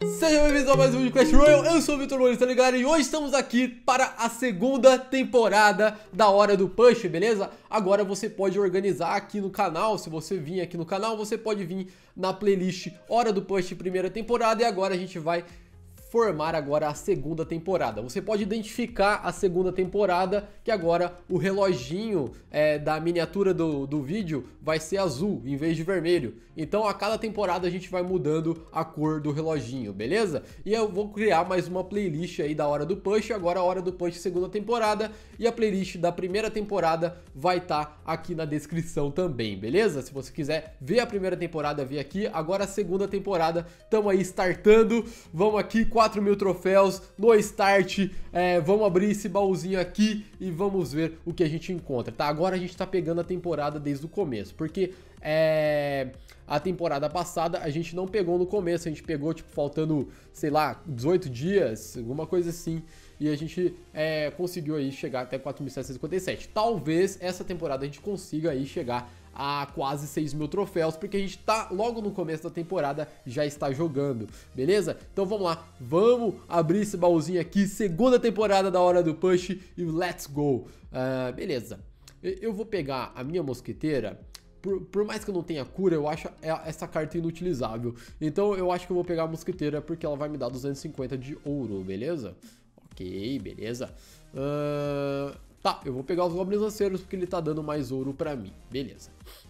Sejam bem-vindos a mais um vídeo de Clash Royale, eu sou o Vitor Molista, galera, e hoje estamos aqui para a segunda temporada da Hora do Push, beleza? Agora você pode organizar aqui no canal, se você vir aqui no canal, você pode vir na playlist Hora do Push primeira temporada, e agora a gente vai formar agora a segunda temporada. Você pode identificar a segunda temporada, que agora o reloginho da miniatura do vídeo vai ser azul em vez de vermelho. Então a cada temporada a gente vai mudando a cor do reloginho, beleza? E eu vou criar mais uma playlist aí da Hora do Push, agora a Hora do Push segunda temporada, e a playlist da primeira temporada vai estar aqui na descrição também, beleza? Se você quiser ver a primeira temporada, ver aqui. Agora a segunda temporada, estamos aí startando, vamos aqui, 4.000 troféus no start, vamos abrir esse baúzinho aqui e vamos ver o que a gente encontra, tá? Agora a gente tá pegando a temporada desde o começo, porque a temporada passada a gente não pegou no começo, a gente pegou tipo faltando, sei lá, 18 dias, alguma coisa assim, e a gente conseguiu aí chegar até 4.757. Talvez essa temporada a gente consiga aí chegar a quase 6.000 troféus, porque a gente tá logo no começo da temporada, já está jogando, beleza? Então vamos lá, vamos abrir esse baúzinho aqui, segunda temporada da Hora do Push e let's go! Beleza, eu vou pegar a minha mosqueteira. Por mais que eu não tenha cura, eu acho essa carta inutilizável. Então eu acho que eu vou pegar a mosqueteira porque ela vai me dar 250 de ouro, beleza? Ok, beleza. Tá, eu vou pegar os Goblins Lanceiros porque ele tá dando mais ouro pra mim. Beleza.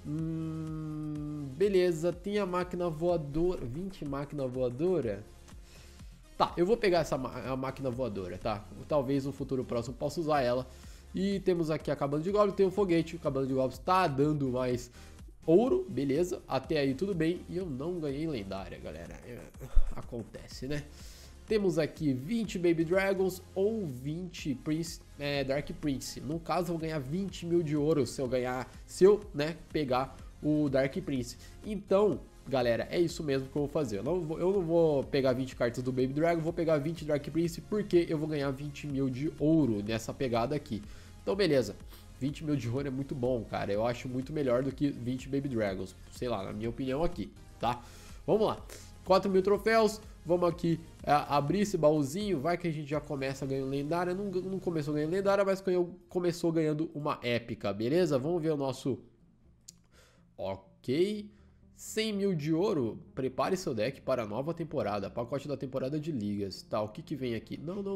Beleza, tem a máquina voadora. 20 máquina voadora? Tá, eu vou pegar a máquina voadora, tá? Talvez no futuro próximo possa usar ela. E temos aqui a cabana de goblins, tem o foguete, o cabana de goblins tá dando mais ouro, beleza, até aí tudo bem, e eu não ganhei lendária, galera, acontece, né? Temos aqui 20 Baby Dragons ou 20 Dark Prince, no caso eu vou ganhar 20.000 de ouro se eu pegar o Dark Prince, então... Galera, é isso mesmo que eu vou fazer. Eu não vou pegar 20 cartas do Baby Dragon, vou pegar 20 Dark Prince porque eu vou ganhar 20.000 de ouro nessa pegada aqui. Então, beleza. 20.000 de ouro é muito bom, cara. Eu acho muito melhor do que 20 Baby Dragons. Sei lá, na minha opinião aqui, tá? Vamos lá. 4.000 troféus. Vamos aqui abrir esse baúzinho. Vai que a gente já começa ganhando lendária. Não começou ganhando lendária, mas começou ganhando uma épica, beleza? Vamos ver o nosso... Ok... 100.000 de ouro, prepare seu deck para a nova temporada, pacote da temporada de ligas, tá, o que vem aqui?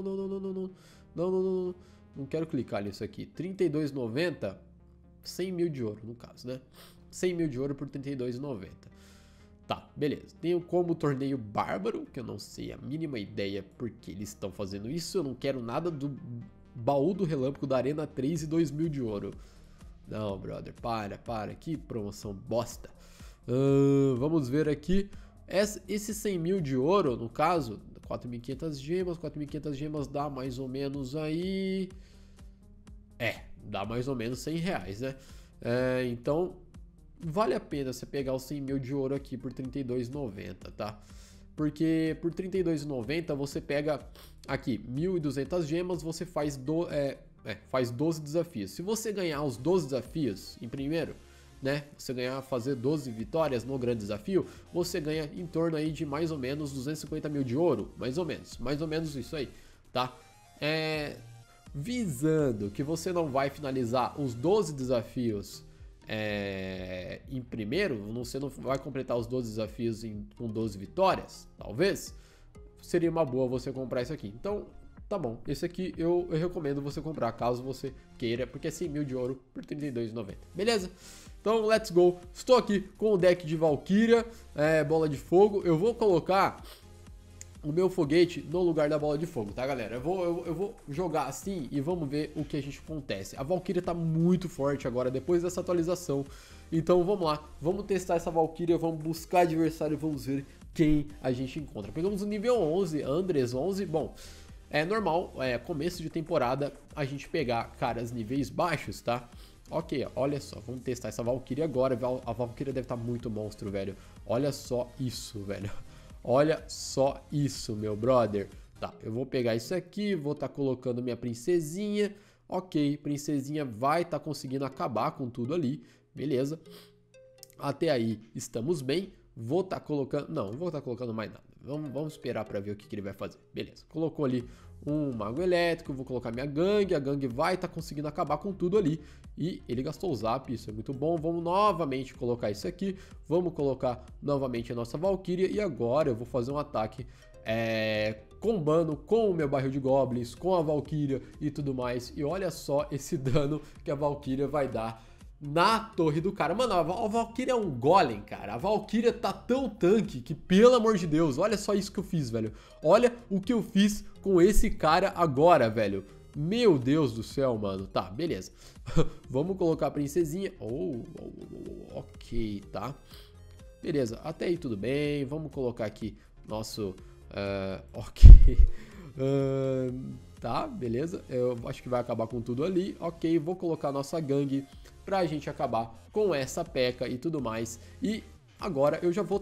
Não quero clicar nisso aqui, 32,90, 100.000 de ouro no caso, né, 100.000 de ouro por 32,90, tá, beleza, tem como torneio bárbaro, que eu não sei a mínima ideia porque eles estão fazendo isso, eu não quero nada do baú do relâmpago da Arena 3 e 2.000 de ouro, não, brother, para, que promoção bosta. Vamos ver aqui, esses 100.000 de ouro, no caso, 4.500 gemas dá mais ou menos aí, dá mais ou menos 100 reais, né, então, vale a pena você pegar os 100.000 de ouro aqui por 32,90, tá, porque por 32,90 você pega aqui 1.200 gemas, você faz 12 desafios, se você ganhar os 12 desafios em primeiro, né, você fazer 12 vitórias no grande desafio, você ganha em torno aí de mais ou menos 250.000 de ouro, mais ou menos isso aí, tá? Visando que você não vai finalizar os 12 desafios em primeiro, você não vai completar os 12 desafios com 12 vitórias, talvez, seria uma boa você comprar isso aqui, então... Tá bom, esse aqui eu recomendo você comprar, caso você queira, porque é 100.000 de ouro por 32,90, beleza? Então, let's go. Estou aqui com o deck de Valkyria, bola de fogo. Eu vou colocar o meu foguete no lugar da bola de fogo, tá, galera? Eu vou jogar assim e vamos ver o que a gente acontece. A Valkyria tá muito forte agora, depois dessa atualização. Então, vamos lá. Vamos testar essa Valkyria, vamos buscar adversário e vamos ver quem a gente encontra. Pegamos o nível 11, Andres 11. Bom... É normal, começo de temporada, a gente pegar caras níveis baixos, tá? Ok, olha só, vamos testar essa Valkyria agora. A Valkyria deve estar muito monstro, velho. Olha só isso, velho. Olha só isso, meu brother. Tá, eu vou pegar isso aqui, vou estar colocando minha princesinha. Ok, princesinha vai estar conseguindo acabar com tudo ali, beleza. Até aí estamos bem. Vou estar colocando... Não vou estar colocando mais nada. Vamos esperar pra ver o que ele vai fazer. Beleza, colocou ali um mago elétrico, vou colocar minha gangue, a gangue vai tá conseguindo acabar com tudo ali. E ele gastou o zap, isso é muito bom. Vamos novamente colocar isso aqui, vamos colocar novamente a nossa Valkyria. E agora eu vou fazer um ataque combando com o meu barril de goblins, com a Valkyria e tudo mais. E olha só esse dano que a Valkyria vai dar na torre do cara. Mano, a Valkyria é um golem, cara. A Valkyria tá tão tanque que, pelo amor de Deus, olha só isso que eu fiz, velho. Olha o que eu fiz com esse cara agora, velho. Meu Deus do céu, mano. Tá, beleza. Vamos colocar a princesinha. Ok, tá. Beleza, até aí tudo bem. Vamos colocar aqui nosso... ok. Tá, beleza. Eu acho que vai acabar com tudo ali. Ok, vou colocar nossa gangue pra gente acabar com essa P.E.K.K.A e tudo mais. E agora eu já vou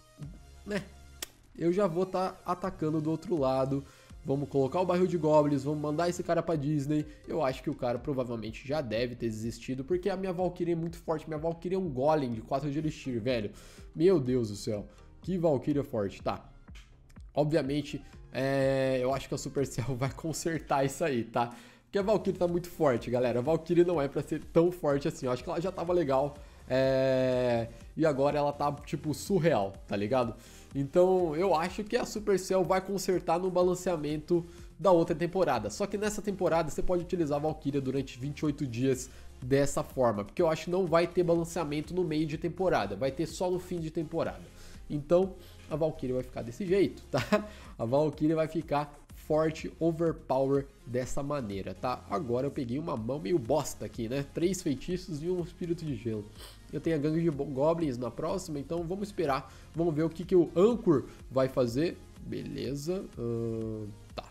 atacando do outro lado. Vamos colocar o barril de goblins, vamos mandar esse cara pra Disney. Eu acho que o cara provavelmente já deve ter desistido, porque a minha Valkyria é muito forte. Minha Valkyria é um golem de 4 de elixir, velho. Meu Deus do céu, que Valkyria forte. Tá, obviamente, eu acho que a Supercell vai consertar isso aí, tá? Porque a Valkyria tá muito forte, galera. A Valkyria não é pra ser tão forte assim. Eu acho que ela já tava legal. E agora ela tá, tipo, surreal, tá ligado? Então, eu acho que a Supercell vai consertar no balanceamento da outra temporada. Só que nessa temporada você pode utilizar a Valkyria durante 28 dias dessa forma. Porque eu acho que não vai ter balanceamento no meio de temporada. Vai ter só no fim de temporada. Então, a Valkyria vai ficar desse jeito, tá? A Valkyria vai ficar forte, overpower dessa maneira, tá? Agora eu peguei uma mão meio bosta aqui, né? 3 feitiços e um espírito de gelo. Eu tenho a gangue de goblins na próxima, então vamos esperar. Vamos ver o que o Anchor vai fazer. Beleza. Tá.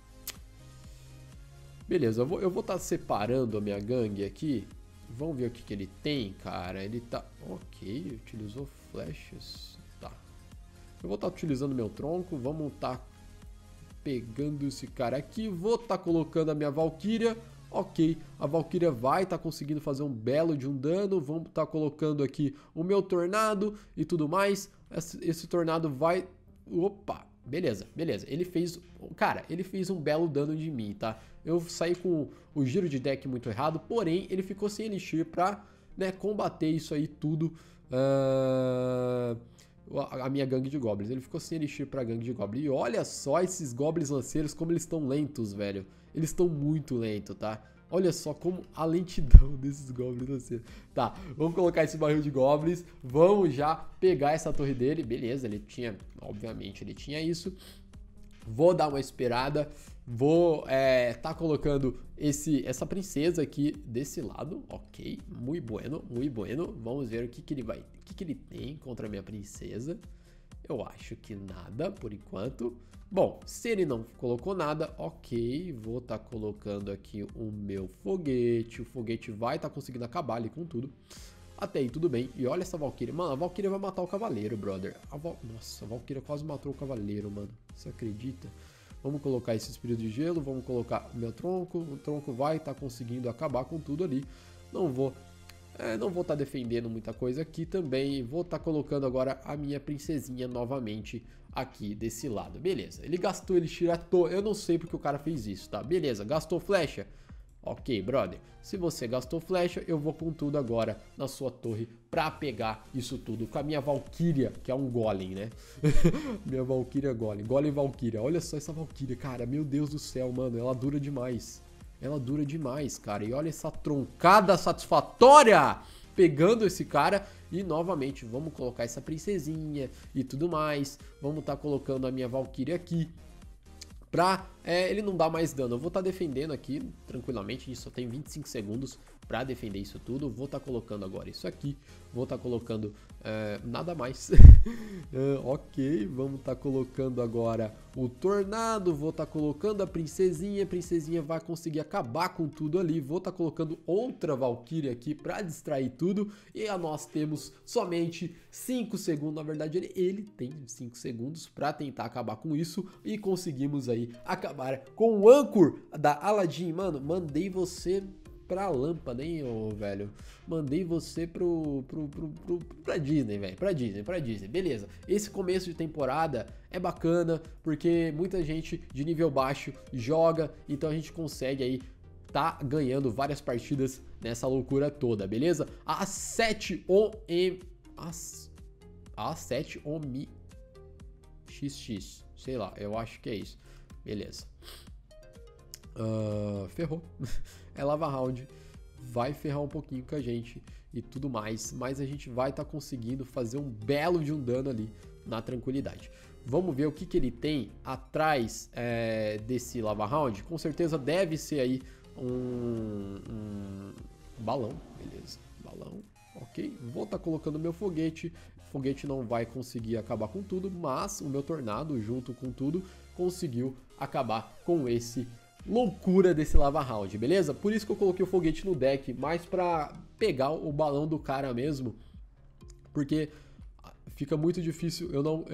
Beleza, eu vou estar separando a minha gangue aqui. Vamos ver o que ele tem, cara. Ele tá... Ok, utilizou flashes. Tá. Eu vou estar utilizando meu tronco. Vamos estar pegando esse cara aqui. Vou estar colocando a minha Valkyria. Ok, a Valkyria vai estar conseguindo fazer um belo de um dano. Vamos estar colocando aqui o meu tornado e tudo mais. Esse tornado vai... Opa, beleza, beleza. Ele fez... Cara, ele fez um belo dano de mim, tá? Eu saí com o giro de deck muito errado, porém, ele ficou sem elixir pra, né, combater isso aí tudo. A minha gangue de goblins. Ele ficou sem elixir pra gangue de goblins. E olha só esses goblins lanceiros, como eles estão lentos, velho. Eles estão muito lentos, tá? Olha só como a lentidão desses goblins lanceiros. Tá, vamos colocar esse barril de goblins. Vamos já pegar essa torre dele. Beleza, ele tinha... Obviamente ele tinha isso. Vou dar uma esperada. Vou tá colocando essa princesa aqui desse lado. Ok, muito bueno, muito bueno. Vamos ver o que ele vai... O que ele tem contra a minha princesa. Eu acho que nada, por enquanto. Bom, se ele não colocou nada, ok. Vou estar colocando aqui o meu foguete. O foguete vai estar conseguindo acabar ali com tudo. Até aí tudo bem. E olha essa Valkyria. Mano, a Valkyria vai matar o cavaleiro, brother. Nossa, a Valkyria quase matou o cavaleiro, mano. Você acredita? Vamos colocar esse espírito de gelo. Vamos colocar o meu tronco. O tronco vai estar conseguindo acabar com tudo ali. Não vou estar defendendo muita coisa aqui também. Vou estar colocando agora a minha princesinha novamente aqui desse lado. Beleza, ele gastou elixir à toa. Eu não sei porque o cara fez isso, tá? Beleza, gastou flecha. Ok, brother. Se você gastou flecha, eu vou com tudo agora na sua torre pra pegar isso tudo com a minha Valkyria, que é um golem, né? Minha Valkyria golem. Golem Valkyria. Olha só essa Valkyria, cara. Meu Deus do céu, mano. Ela dura demais. Ela dura demais, cara. E olha essa troncada satisfatória pegando esse cara. E novamente, vamos colocar essa princesinha e tudo mais. Vamos estar colocando a minha Valkyria aqui pra ele não dar mais dano. Eu vou estar defendendo aqui tranquilamente. A gente só tem 25 segundos pra defender isso tudo. Vou estar colocando agora isso aqui. Vou estar colocando nada mais. Ok, vamos estar colocando agora o tornado. Vou estar colocando a princesinha. A princesinha vai conseguir acabar com tudo ali. Vou estar colocando outra Valkyria aqui pra distrair tudo. E nós temos somente 5 segundos. Na verdade, ele tem 5 segundos pra tentar acabar com isso. E conseguimos aí acabar com o Anchor da Aladdin. Mano, mandei você pra lâmpada, hein, ô velho? Mandei você pra Disney, velho. Pra Disney. Beleza. Esse começo de temporada é bacana, porque muita gente de nível baixo joga, então a gente consegue aí tá ganhando várias partidas nessa loucura toda, beleza? A7 OMI XX, sei lá, eu acho que é isso. Beleza. Ferrou. É Lava Round. Vai ferrar um pouquinho com a gente e tudo mais, mas a gente vai estar conseguindo fazer um belo de um dano ali na tranquilidade. Vamos ver o que ele tem atrás desse Lava Round. Com certeza deve ser aí um balão, beleza, balão, ok. Vou estar colocando meu foguete. O foguete não vai conseguir acabar com tudo, mas o meu tornado, junto com tudo, conseguiu acabar com esse loucura desse Lava Round, beleza? Por isso que eu coloquei o foguete no deck, mais pra pegar o balão do cara mesmo, porque fica muito difícil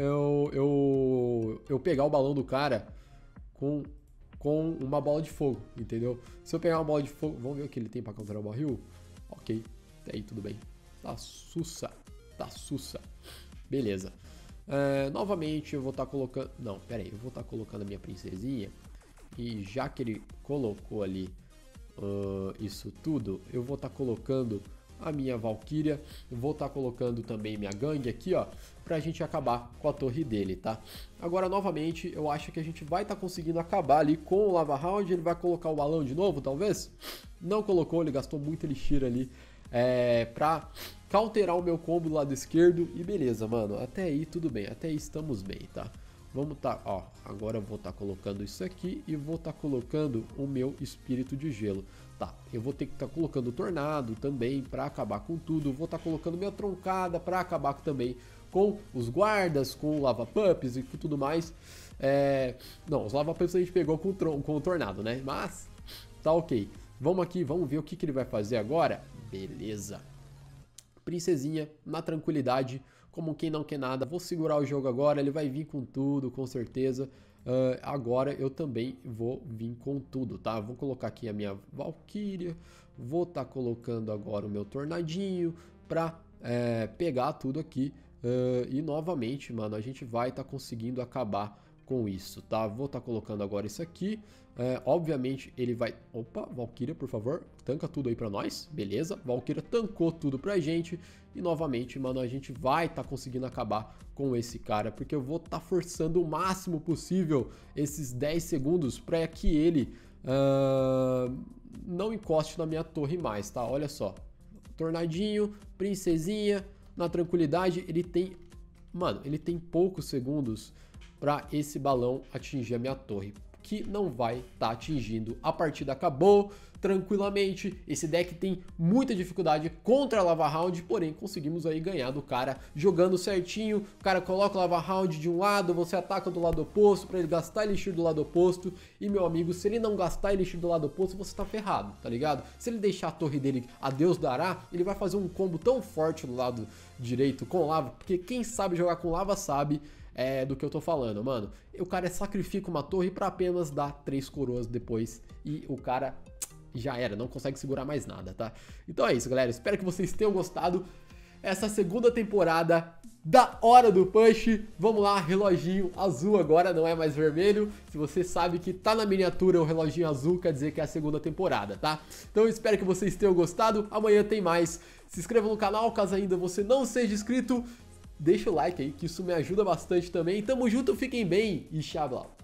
eu pegar o balão do cara com uma bola de fogo, entendeu? Se eu pegar uma bola de fogo, vamos ver o que ele tem pra counterar o barril? Ok, até aí tudo bem. Tá sussa. Beleza. Novamente eu vou estar colocando... Não, pera aí, eu vou estar colocando a minha princesinha. E já que ele colocou ali isso tudo, eu vou estar colocando a minha Valkyria, vou estar colocando também minha gangue aqui, ó, pra gente acabar com a torre dele, tá? Agora, novamente, eu acho que a gente vai estar conseguindo acabar ali com o Lava Round. Ele vai colocar o balão de novo, talvez? Não colocou, ele gastou muito elixir ali pra counterar o meu combo do lado esquerdo. E beleza, mano, até aí tudo bem, até aí estamos bem, tá? Vamos tá, ó, agora eu vou estar colocando isso aqui e vou estar colocando o meu espírito de gelo. Tá, eu vou ter que estar colocando o tornado também para acabar com tudo. Vou estar colocando minha troncada para acabar também com os guardas, com o lava pups e tudo mais. Não, os lava pups a gente pegou com o tornado, né? Mas tá ok. Vamos aqui, vamos ver o que ele vai fazer agora. Beleza. Princesinha, na tranquilidade, como quem não quer nada. Vou segurar o jogo agora, ele vai vir com tudo, com certeza. Agora eu também vou vir com tudo, tá? Vou colocar aqui a minha Valkyria. Vou estar colocando agora o meu tornadinho pra pegar tudo aqui. E novamente, mano, a gente vai estar conseguindo acabar com isso, tá? Vou estar colocando agora isso aqui. Obviamente ele vai... Opa, Valkyria, por favor, tanca tudo aí pra nós. Beleza, Valkyria tancou tudo pra gente. E novamente, mano, a gente vai estar conseguindo acabar com esse cara, porque eu vou estar forçando o máximo possível esses 10 segundos pra que ele não encoste na minha torre mais, tá? Olha só, tornadinho, princesinha, na tranquilidade. Ele tem... Mano, ele tem poucos segundos para esse balão atingir a minha torre, que não vai estar atingindo. A partida acabou tranquilamente. Esse deck tem muita dificuldade contra a Lava Round, porém conseguimos aí ganhar do cara jogando certinho. O cara coloca o Lava Round de um lado, você ataca do lado oposto para ele gastar elixir do lado oposto. E meu amigo, se ele não gastar elixir do lado oposto, você tá ferrado, tá ligado? Se ele deixar a torre dele a Deus dará, ele vai fazer um combo tão forte do lado direito com lava, porque quem sabe jogar com lava sabe do que eu tô falando, mano. O cara sacrifica uma torre pra apenas dar 3 coroas depois e o cara já era, não consegue segurar mais nada, tá? Então é isso, galera. Espero que vocês tenham gostado. Essa segunda temporada da Hora do Push. Vamos lá, reloginho azul agora, não é mais vermelho. Se você sabe que tá na miniatura o reloginho azul, quer dizer que é a segunda temporada, tá? Então eu espero que vocês tenham gostado. Amanhã tem mais. Se inscreva no canal, caso ainda você não seja inscrito. Deixa o like aí, que isso me ajuda bastante também. Tamo junto, fiquem bem e tchau.